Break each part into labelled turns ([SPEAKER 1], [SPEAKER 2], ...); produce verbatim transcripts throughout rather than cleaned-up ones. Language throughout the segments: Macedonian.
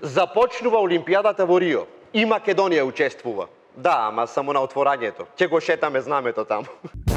[SPEAKER 1] Започнува Олимпијадата во Рио. И Македонија учествува. Да, ама само на отворањето. Ќе го шетаме знамето таму.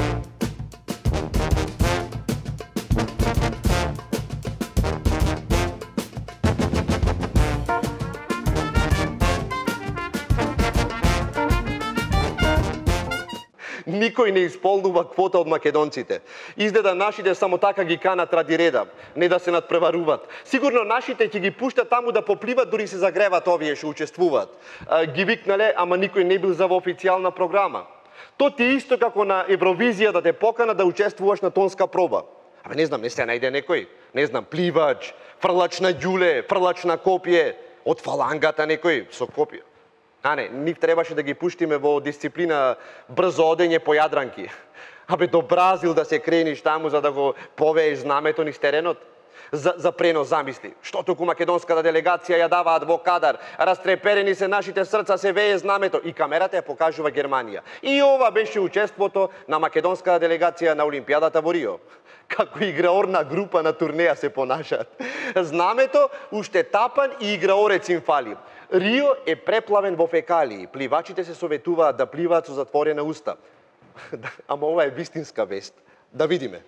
[SPEAKER 1] Никој не исполнува квота од македонците. Изгледа нашите само така ги канат ради реда, не да се надпреваруваат. Сигурно нашите ќе ги пуштат таму да попливат, дури се загреват овие што учествуваат. Ги викнале, ама никој не бил за во официјална програма. То ти исто како на Евровизија да те покана да учествуваш на тонска проба. Абе не знам, не се најде некој, не знам, пливач, фрлач на ѓуле, фрлач на копје, од фалангата некој со копје. А не, нив требаше да ги пуштиме во дисциплина брзо одење по јадранки. Абе до Бразил да се крениш таму за да го повееш знамето низ теренот. За, за пренос замисли. Што туку македонската делегација ја даваат во кадар, растреперени се нашите срца, се вее знамето и камерата ја покажува Германија. И ова беше учеството на македонската делегација на Олимпијадата во Рио. Како играорна група на турнеја се понашаат. Знамето уште тапан и играорец им фали. Рио е преплавен во фекалии. Пливачите се советуваат да пливаат со затворена уста. Ама ова е вистинска вест. Да видиме.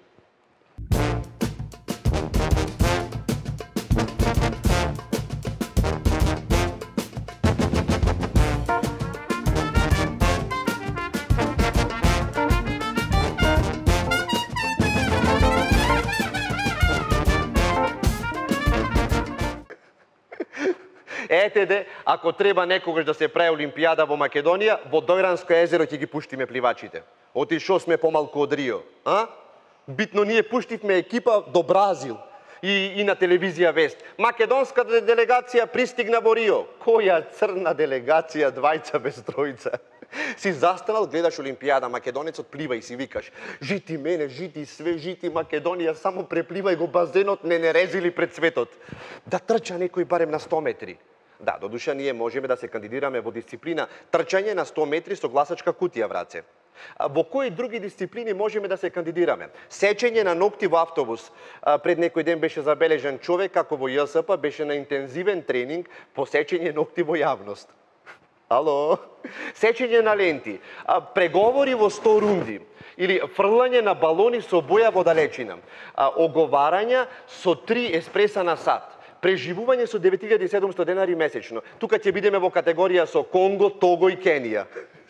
[SPEAKER 1] Ете де, ако треба некогаш да се прави Олимпијада во Македонија, во Дојранско езеро ќе ги пуштиме пливачите. Оти шо сме помалку од Рио, а? Битно ние пуштивме екипа до Бразил и, и на телевизија вест. Македонската делегација пристигна во Рио. Која црна делегација, двајца без тројца. Си застанал, гледаш Олимпијада, македонецот плива и си викаш: жити мене, жити све, жити Македонија, само препливај го базенот, не не резили пред светот. Да трча некој барем на сто метри. Да, додуша ние можеме да се кандидираме во дисциплина трчање на сто метри со гласачка кутија в раце. Во кои други дисциплини можеме да се кандидираме? Сечење на ногти во автобус. Пред некој ден беше забележан човек како во Ја С П беше на интензивен тренинг по сечење ногти во јавност. Ало? Сечење на ленти, преговори во сто рунди или фрлање на балони со боја во далечина, оговарања со три еспреса на сат, преживување со девет илјади и седумстотини денари месечно. Тука ќе бидеме во категорија со Конго, Того и Кенија.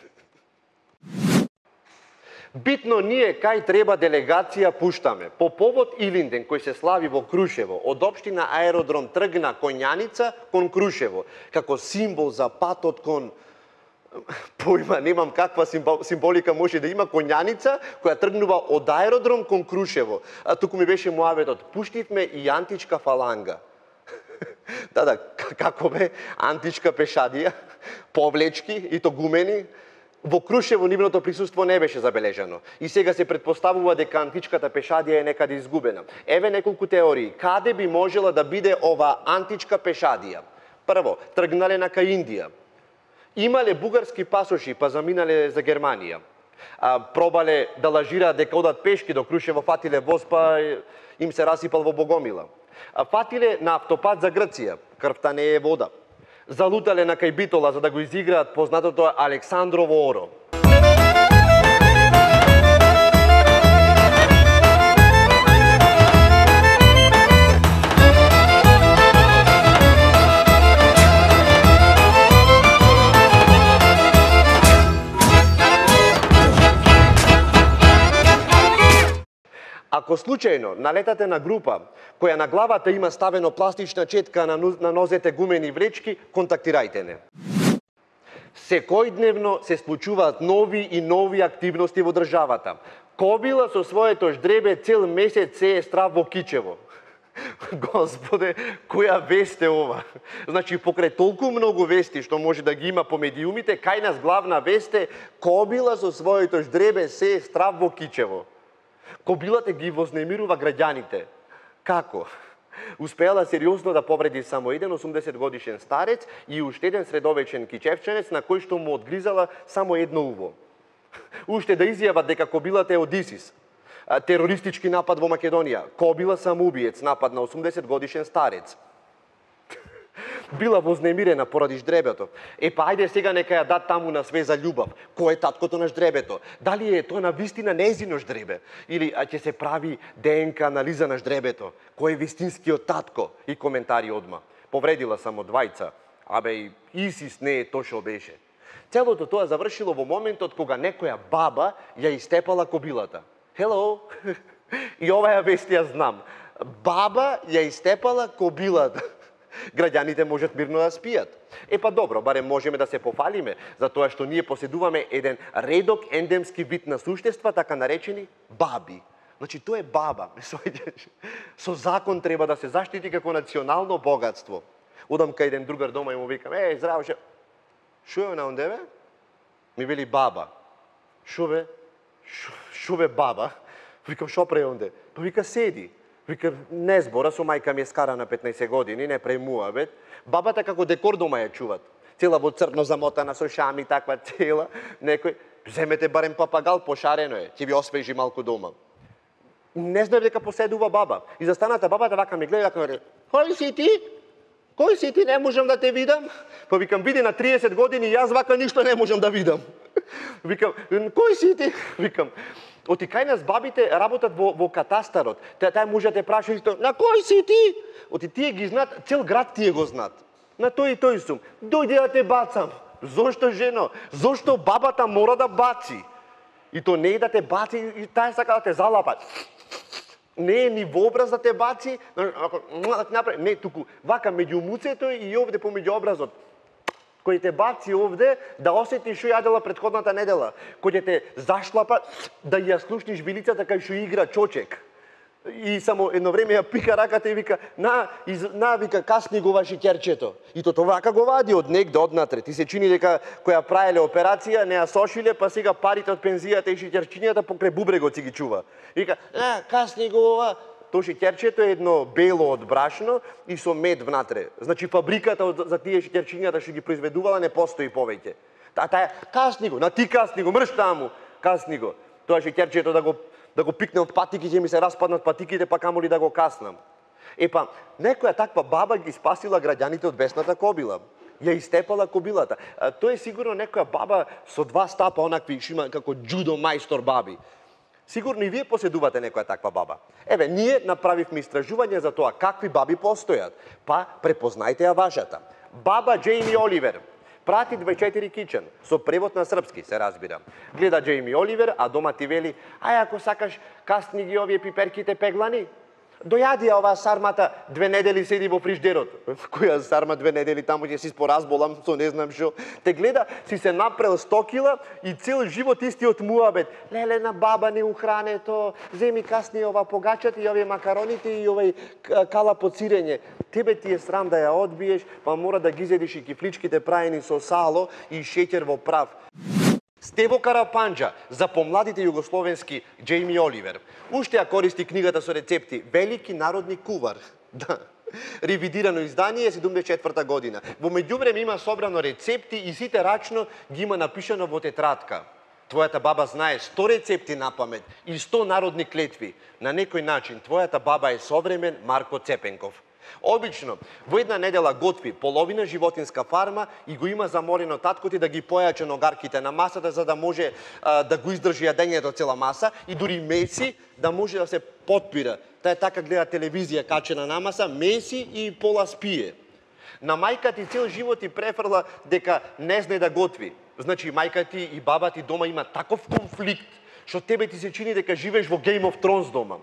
[SPEAKER 1] Битно ние кај треба делегација пуштаме. По повод Илинден кој се слави во Крушево, од општина Аеродром тргна конјаница кон Крушево, како символ за патот кон... Појма, немам каква символика може да има конјаница која тргнува од Аеродром кон Крушево. А туку ми беше муаветот. Пуштивме и античка фаланга. Да, да, како бе, античка пешадија, повлечки и то гумени. Во Крушево нивното присуство не беше забележано. И сега се предпоставува дека античката пешадија е некаде изгубена. Еве неколку теории. Каде би можела да биде ова античка пешадија? Прво, тргнале на кај Индија. Имале бугарски пасоши, па заминале за Германија. А, пробале да лажираат дека одат пешки до Крушево, фатиле воз, па им се расипал во Богомила. А, фатиле на автопат за Грција, крвта не е вода. Залутале на кај Битола за да го изиграат познатото Александрово оро. Ако случајно налетате на група која на главата има ставено пластична четка, на нозете гумени влечки, контактирајте не. Секојдневно се случуваат нови и нови активности во државата. Кобила со своето ждребе цел месец се е страв во Кичево. Господе, која вест е ова? Значи, покрај толку многу вести што може да ги има по медиумите, кај нас главна вест е кобила со своето ждребе се е страв во Кичево. Кобилата ги вознемирува граѓаните. Како? Успеала сериозно да повреди само еден осумдесет годишен старец и уште еден средовечен кичевченец на кој што му одгризала само едно уво. Уште да изјават дека кобилата е од ИСИС. Терористички напад во Македонија. Кобила самоубиец, напад на осумдесет годишен старец. Била вознемирена поради ждребето. Е, па ајде сега нека ја дат таму на све за љубов. Кој е таткото на ждребето? Дали е тоа на вистина нејзино ждребе? Или а, ќе се прави ДНК анализа на ждребето? Кој е вистинскиот татко? И коментари одма. Повредила само двајца. Абе, и Исис не е тоа што беше. Целото тоа завршило во моментот кога некоја баба ја истепала кобилата. Hello! И оваа вест ја знам. Баба ја истепала кобилата. Граѓаните можат мирно да спијат. Е па добро, барем можеме да се пофалиме за тоа што ние поседуваме еден редок ендемски вид на суштества, така наречени баби. Значи, тоа е баба. Со закон треба да се заштити како национално богатство. Одам кај еден другар дома и му викам, е, здраво, ше... Шо е на онде, бе? Ми вели баба. Шо бе? Шо бе баба? Викам, шо пре онде? Па вика, седи. Вика, не збора, со мајка ми е скара на петнаесет години, не премува, бе. Бабата како декор дома ја чуват. Цела во црно замотана со шами, таква цела. Некој, земете барем папагал, пошарено е, ќе ви освежи малку дома. Не знае дека поседува баба. И застаната бабата вака ми гледа, вака, кој си ти? Кој си ти, не можам да те видам? Па викам, види на триесет години, јас вака ништо не можам да видам. Викам, кој си ти? Викам, оти кај нас бабите работат во, во катастарот. Та, тај може да те праша исто, на кој си ти? Оти тие ги знаат, цел град тие го знаат. На тој и тој сум. Дојде да те бацам. Зошто, жено? Зошто бабата мора да баци? И то не е да те баци, и тај сака да те залапа. Не е ни во образ да те баци, да ти направи. Не, туку вака меѓу муцето и овде помеѓу образот. Кој те баци овде, да осетиш што јадела претходната недела. Кој те зашлапа, да ја слушниш вилицата кај што игра чочек. И само едно време ја пика раката и вика, на, из, на вика, касни го ваши керчето. И то вака го вади од негде однатре. Ти се чини дека која правеле операција, не ја сошиле, па сега парите од пензијата и шиќерчињата покрај бубрегот си ги чува. Вика, на, касни го ова. То шиќерчето е едно бело од брашно и со мед внатре. Значи фабриката од, за тие шиќерчињата што ги произведувала не постои повеќе. Та таја, касни го, на ти касни го, мрш таму, касни го. Тоа шиќерчето да го да го пикне од патики, ќе ми се распаднат патиките, па камоли да го каснам. Епа, некоја таква баба ги спасила граѓаните од бесната кобила. Ја истепала кобилата. А, тоа е сигурно некоја баба со два стапа, онакви, што има како джудо мајстор баби. Сигурно и вие поседувате некоја таква баба. Еве, ние направивме истражување за тоа какви баби постојат. Па, препознајте ја вашата. Баба Джейми Оливер прати дваесет и четири Kitchen, со превод на српски, се разбира. Гледа Джейми Оливер, а дома ти вели, ај ако сакаш, касни ги овие пиперките пеглани. Дојади ја оваа сармата, две недели седи во фриждерот. Која сарма две недели, таму ќе си споразболам, со не знам шо. Те гледа, си се напрел сто кила и цел живот истиот муабет. Леле, на баба не ухрането, земи касни ова погачат и овие макароните и овај кала под сирење. Тебе ти е срам да ја одбиеш, па мора да ги изедиш и кифличките праени со сало и шеќер во прав. Стево Карапанџа за помладите југословенски Джейми Оливер. Уште ја користи книгата со рецепти Велики народни кувар. Да. Ревидирано издание седумдесет и четврта година. Во меѓувреме има собрано рецепти и сите рачно ги има напишано во тетрадка. Твојата баба знае сто рецепти на памет и сто народни клетви. На некој начин твојата баба е современ Марко Цепенков. Обично, во една недела готви половина животинска фарма и го има заморено таткоти да ги појаче ногарките на масата за да може а, да го издржи јадењето цела маса и дури меси да може да се потпира. Таа така гледа телевизија качена на маса, меси и пола спие. На мајка ти цел живот ти префрла дека не знае да готви. Значи мајка ти и баба ти дома има таков конфликт што тебе ти се чини дека живееш во Game of Thrones дома.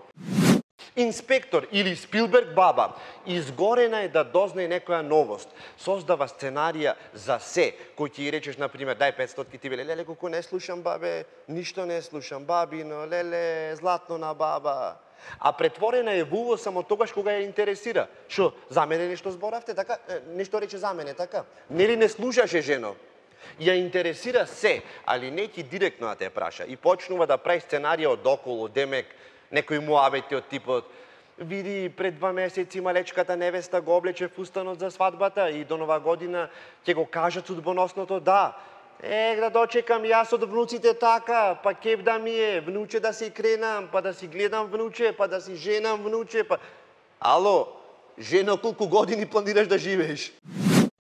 [SPEAKER 1] Инспектор или Спилберг баба изгорена е да дознае некоја новост. Создава сценарија за се, кој ти речеш, например, дај петстотки, ти веле, леле, колку не слушам, бабе, ништо не слушам, бабино, леле, златно на баба. А претворена е во уво само тогаш кога ја интересира. Шо, за мене нешто зборавте, така? Нешто рече за мене, така? Нели не слушаше, жено? Ја интересира се, али не ти директно да те праша. И почнува да прави сценарија од околу, демек, некои муабети од типот, види, пред два месеци малечката невеста го облече фустанот за свадбата и до нова година ќе го кажат судбоносното да. Е, да дочекам јас од внуците така, па кеф да ми е, внуче да си кренам, па да си гледам внуче, па да си женам внуче, па... Ало, жено, колку години планираш да живееш?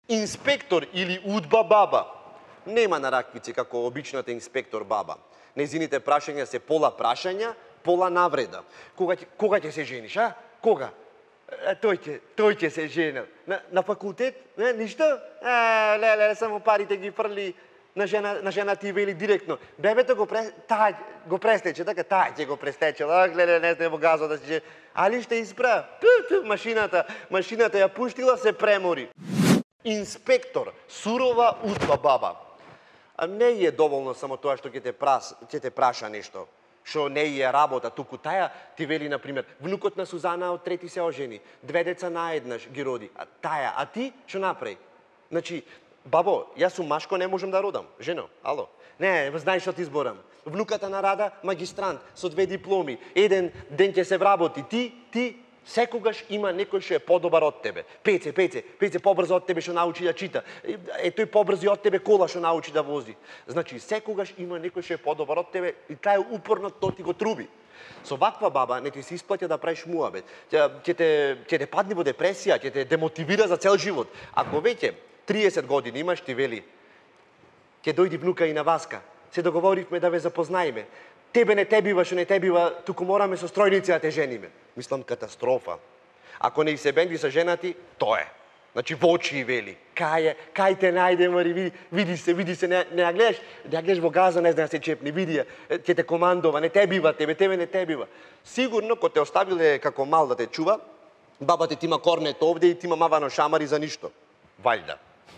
[SPEAKER 1] Инспектор или удба баба. Нема на раквици како обичната инспектор баба. Незините прашања се пола прашања, пола навреда. Кога ќе, кога ќе се жениш, а? Кога? А, тој ќе, тој ќе се женил. На, на факултет? Не, ништо? А, леле, само парите ги фрли на жена, на жена ти вели директно. Бебето го пре, таа го престече, така таа ќе го престечела. Ах, леле, не сте во газо да се. Али ще испра. Ту, ту, машината, машината ја пуштила, се премори. Инспектор, сурова удба баба. А не е доволно само тоа што ќе те, прас, ќе те праша нешто, што не е работа, туку таја ти вели, например, внукот на Сузана од трети се ожени, две деца наеднаш ги роди, а таја, а ти што направи? Значи, бабо, јас сум машко, не можам да родам, жено, ало. Не, знаеш што ти зборам. Внуката на Рада, магистрант, со две дипломи, еден ден ќе се вработи, ти, ти, секогаш има некој што е подобар од тебе. Пеце, Пеце, Пеце побрзо од тебе што научи да чита. Е, тој побрзо од тебе кола што научи да вози. Значи, секогаш има некој што е подобар од тебе и тај упорно то ти го труби. Со ваква баба не ти се исплаќа да правиш муабет. Ќе те, ќе те падне во депресија, ќе те демотивира за цел живот. Ако веќе триесет години имаш, ти вели, ќе дојди внука и на Васка. Се договоривме да ве запознаеме. Тебе не те бива, што не те бива, туку мораме со стројници да те жениме. Мислам, катастрофа. Ако не и се бенди са женати, то е. Значи, во очи и вели. Кај е, кај те најде, мари, види, види се, види се, не, не ја гледаш, не ја гледаш во газа, не знае да се чепни, види ја, ќе те командова, не те бива тебе, тебе не те бива. Сигурно, ко те оставиле како мал да те чува, бабата ти има корнето овде и ти има мавано шамари за ништо. Вајда.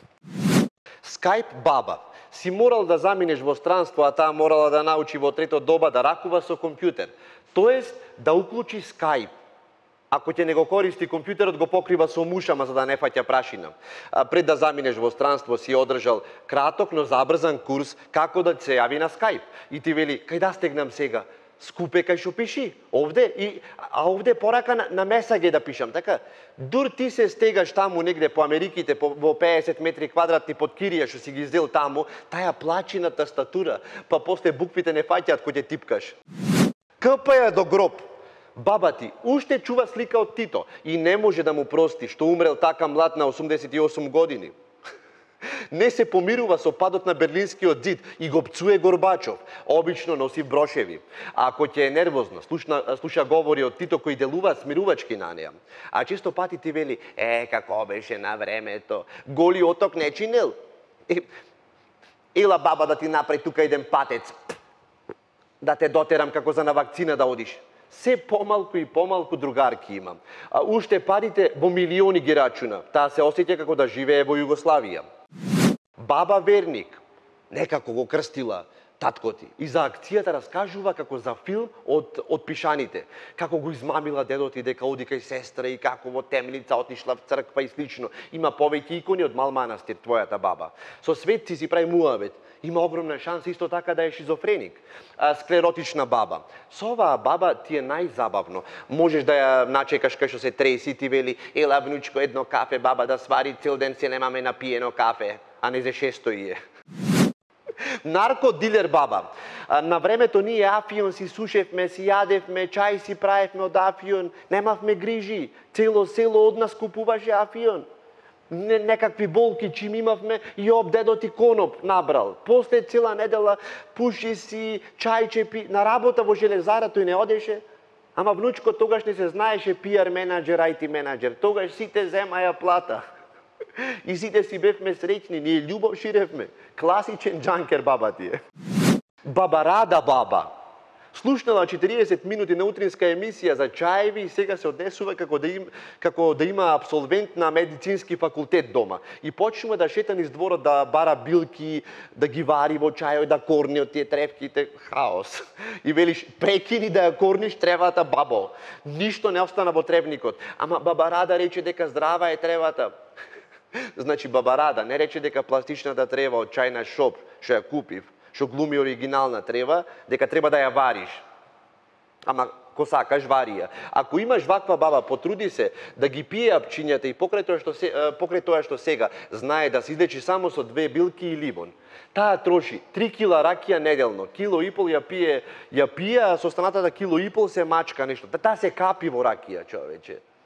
[SPEAKER 1] Скајп баба. Си морал да заминеш во странство, а таа морала да научи во трето доба да ракува со компјутер. Тоест, да уклучи Skype. Ако ќе не го користи компјутерот, го покрива со мушама за да не фаќа прашина. А, пред да заминеш во странство си одржал краток, но забрзан курс како да се јави на Skype. И ти вели, кај да стегнам сега? Скупе кај шо пиши, овде, и, а овде порака на, на месаге да пишам, така? Дур ти се стегаш таму негде по Америките, по, во педесет метри квадратни под кирија, што си ги издел таму, таја плачи на тастатура, па после буквите не фаќаат кој ќе типкаш. Кп ја до гроб. Баба ти уште чува слика од Тито и не може да му прости што умрел така млад на осумдесет и осум години. Не се помирува со падот на Берлинскиот зид и го пцуе Горбачов. Обично носи брошеви. А ако ќе е нервозна, слуша, слуша говори од Тито кои делуваат смирувачки на неја. А често пати ти вели, е, како беше на времето, голи оток не чинел. Е, ела баба да ти направи тука еден патец. Да те дотерам како за на вакцина да одиш. Се помалку и помалку другарки имам. А уште парите во милиони ги рачуна. Таа се осеќа како да живее во Југославија. Баба верник, некако го крстила татко ти. И за акцијата раскажува како за филм од, од пишаните. Како го измамила дедот и дека оди кај сестра и како во темница отишла в црква и слично. Има повеќе икони од Мал манастир, твојата баба. Со светци си прави муавет. Има огромна шанса исто така да е шизофреник. А, склеротична баба. Со оваа баба ти е најзабавно. Можеш да ја начекаш кај што се треси, ти вели, ела внучко едно кафе, баба да свари, цел ден се немаме напиено кафе, а не за шесто и е. Наркодилер баба. А, на времето ние афион си сушевме, си јадевме, чај си правевме од афион, немавме грижи. Цело село од нас купуваше афион. Не, некакви болки чим имавме и об дедот и коноп набрал. После цела недела пуши си, чајче пи, на работа во железара тој не одеше. Ама внучко тогаш не се знаеше пиар менаџер, ай ти менаџер. Тогаш сите земаја плата. И сите си бевме среќни, ние љубов ширевме. Класичен джанкер баба ти е. Баба Рада баба. Слушнала четириесет минути на утринска емисија за чаеви и сега се однесува како да, им, како да има абсолвент на медицински факултет дома. И почнува да шета низ дворот да бара билки, да ги вари во чајот, да корни од тие тревките. Хаос. И велиш, прекини да ја корниш тревата, бабо. Ништо не остана во тревникот. Ама баба Рада рече дека здрава е тревата. Значи баба Рада не рече дека пластичната трева од чајна шоп, што ја купив, што глуми оригинална трева, дека треба да ја вариш. Ама, ко сакаш, вари ја. Ако имаш ваква баба, потруди се да ги пие апчињата и покрај тоа што, се, покрај тоа што сега знае да се излечи само со две билки и лимон. Таа троши три кила ракија неделно, кило и пол ја пие, ја пие, а со останатата кило и пол се мачка нешто. Таа се капи во ракија, човече.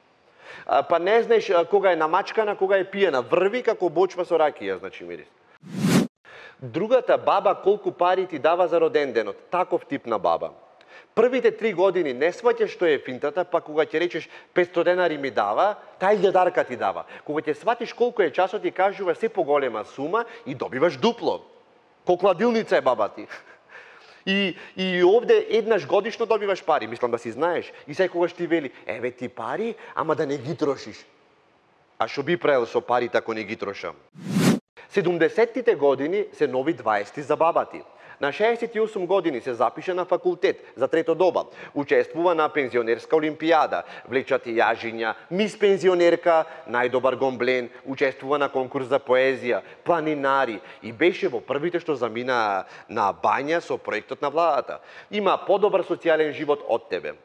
[SPEAKER 1] А, па не знаеш а, кога е намачкана, кога е пиена. Врви како бочва со ракија, значи мирис. Другата баба колку пари ти дава за роден денот. Таков тип на баба. Првите три години не сваќаш што е финтата, па кога ќе речеш петстотини денари ми дава, тај илјадарка ти дава. Кога ќе сватиш колку е часот, ти кажува се поголема сума и добиваш дупло. Ко кладилница е баба ти. И, и овде еднаш годишно добиваш пари, мислам да си знаеш. И секогаш ти вели, еве ти пари, ама да не ги трошиш. А што би правил со парите ако не ги трошам? седумдесеттите години се нови дваесетти за баба ти. На шеесет и осум години се запиша на факултет за трето доба. Учествува на пензионерска олимпијада. Влечат јажиња, мис пензионерка, најдобар гомблен, учествува на конкурс за поезија, планинари и беше во првите што замина на бања со проектот на владата. Има подобар социјален живот од тебе.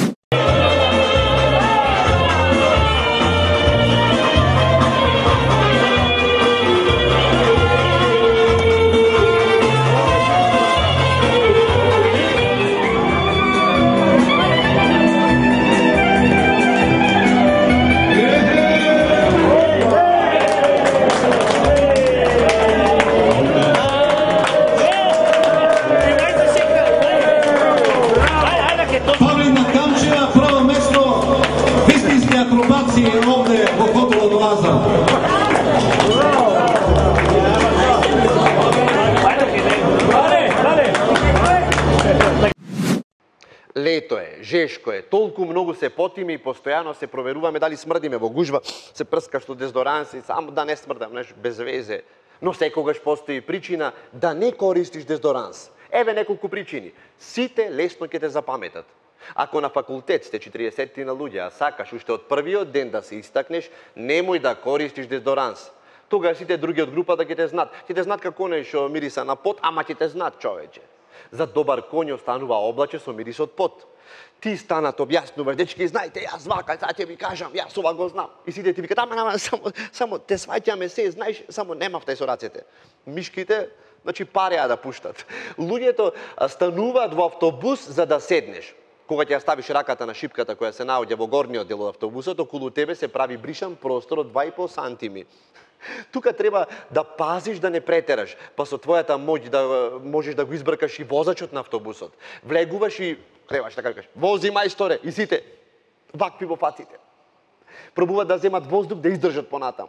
[SPEAKER 1] Лето е, жешко е, толку многу се потиме и постојано се проверуваме дали смрдиме во гужва, се прска што дезодоранс и само да не смрдам, нешто без везе. Но секогаш постои причина да не користиш дезодоранс. Еве неколку причини. Сите лесно ќе те запаметат. Ако на факултет сте четириесетина луѓе, а сакаш уште од првиот ден да се истакнеш, немој да користиш дезодоранс. Тога сите други од групата ќе те знат. Ќе те знат како не што мириса на пот, ама ќе те знат, човече. За добар коњ останува облаче со мирис од пот. Ти станат објаснуваш, дечки, знаете, јас вака, сега ќе ви кажам, јас ова го знам. И сите ти викат, ама, ама, само, само те сваќаме се, знаеш, само немавте со рацете. Мишките, значи, пареа да пуштат. Луѓето стануваат во автобус за да седнеш. Кога ќе ја ставиш раката на шипката која се наоѓа во горниот дел од автобусот, околу тебе се прави бришан простор од два и пол сантими. Тука треба да пазиш да не претераш, па со твојата моќ да можеш да го избркаш и возачот на автобусот. Влегуваш и требаш така кажеш: "Вози мајсторе", и сите вакви во фаците. Пробуваат да земат воздух да издржат понатаму.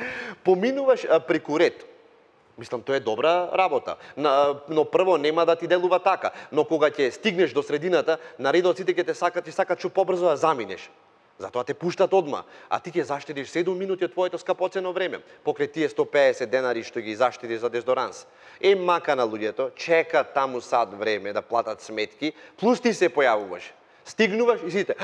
[SPEAKER 1] Поминуваш преку ред. Мислам, тоа е добра работа. Но прво нема да ти делува така, но кога ќе стигнеш до средината, на редот сите ќе те сакат и сакат што побрзо да заминеш. Затоа те пуштат одма, а ти ќе заштедиш седум минути од твоето скапоцено време, покрај тие сто пеесет денари што ги заштедиш за дезодоранс. Е, мака на луѓето, чекат таму сад време да платат сметки, плюс ти се појавуваш. Стигнуваш и сите: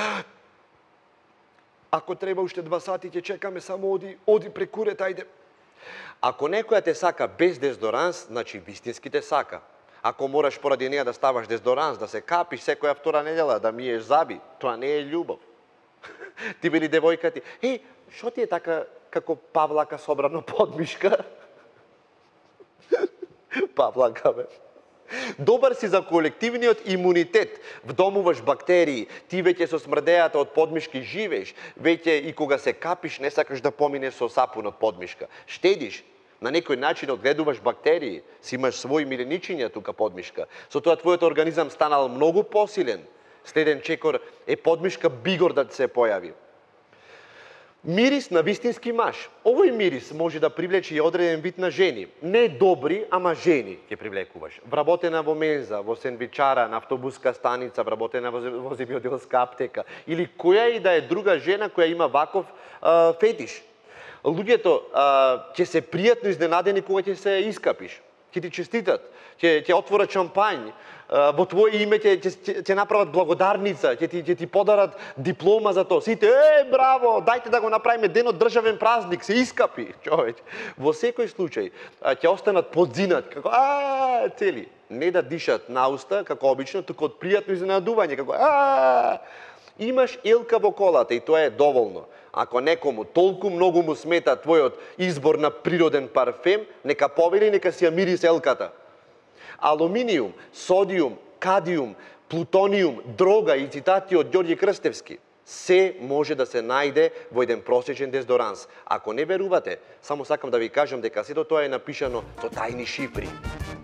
[SPEAKER 1] "Ако треба уште два сати ќе чекаме, само оди, оди преку ред, ајде." Ако некоја те сака без дезодоранс, значи вистински те сака. Ако мораш поради неја да ставаш дезодоранс, да се капиш секоја втора недела, да миеш заби, тоа не е љубов. Ти вели девојка ти: "Е, шо ти е така како павлака собрано подмишка?" Павлака, бе. Добар си за колективниот имунитет. Вдомуваш бактерии, ти веќе со смрдејата од подмишки живееш, веќе и кога се капиш не сакаш да поминеш со сапун од подмишка. Штедиш, на некој начин одгледуваш бактерии, си имаш своји миреничиња тука подмишка. Со тоа твојот организам станал многу посилен. Следен чекор е подмишка бигор да се појави. Мирис на вистински маж. Овој мирис може да привлече и одреден вид на жени. Не добри, ама жени ќе привлекуваш. Вработена во менза, во сендвичара, на автобуска станица, вработена во земјоделска аптека или која и да е друга жена која има ваков а, фетиш. Луѓето ќе се пријатно изненадени кога ќе се искапиш. Ќе ти честитат, ќе ќе отворат шампањ, во твое име ќе ќе ќе направат благодарница, ќе ти ќе ти подарат диплома за тоа. Сите: "Е, браво, дајте да го направиме денот државен празник, се искапи." Човеч, во секој случај ќе останат подзинат како а цели, не да дишат на уста како обично, туку од пријатно изненадување како а имаш елка во колата и тоа е доволно. Ако некому толку многу му смета твојот избор на природен парфем, нека повели, нека си ја мирис елката. Алуминиум, содиум, кадиум, плутониум, дрога и цитати од Ѓорѓе Крстевски. Се може да се најде во еден просечен дезодоранс. Ако не верувате, само сакам да ви кажам дека сето тоа е напишано со тајни шифри.